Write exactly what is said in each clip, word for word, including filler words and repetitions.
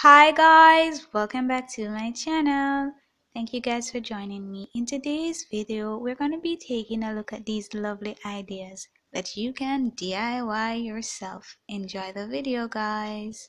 Hi guys, welcome back to my channel. Thank you guys for joining me. In today's video, we're going to be taking a look at these lovely ideas that you can D I Y yourself. Enjoy the video, guys.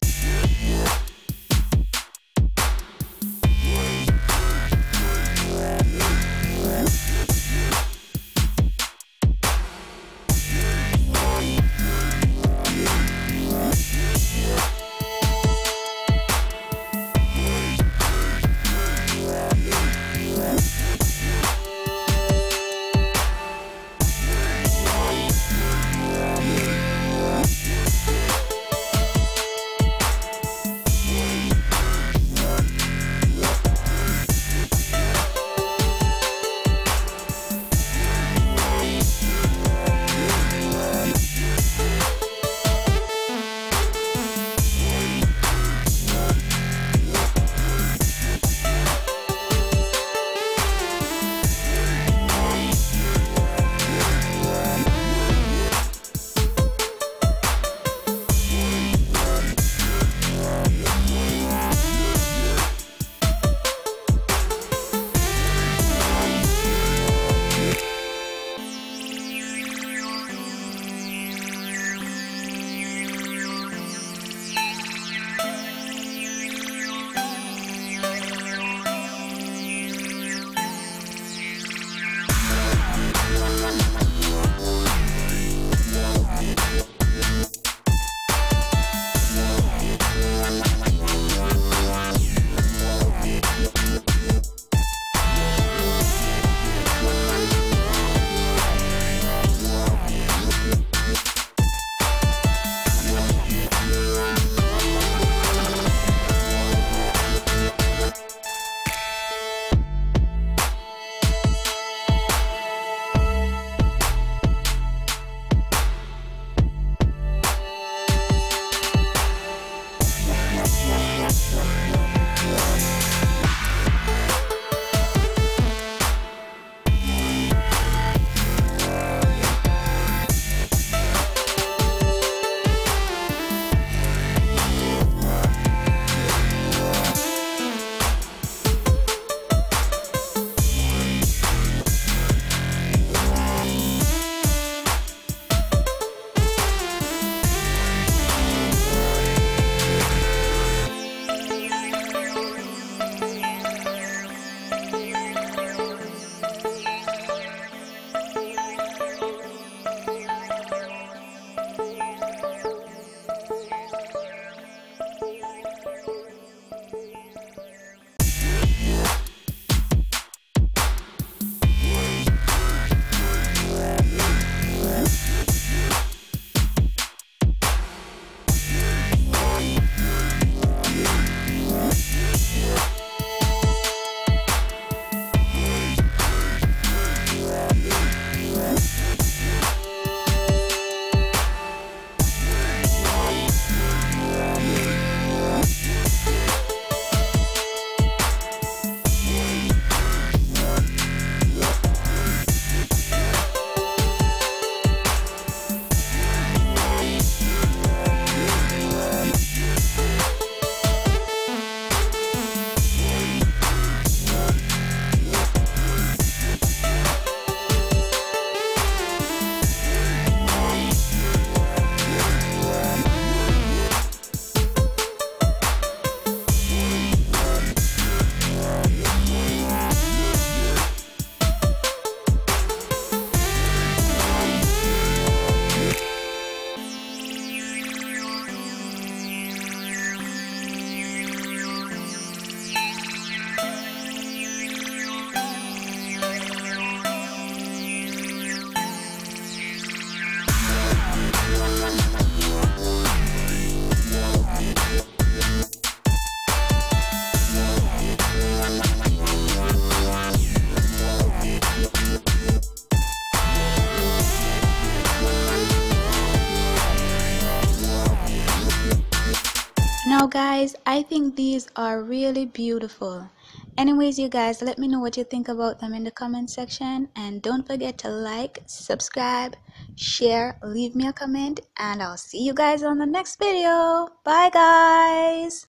Now guys, I think these are really beautiful. Anyways, you guys, let me know what you think about them in the comment section, and don't forget to like, subscribe, share, leave me a comment, and I'll see you guys on the next video. Bye guys.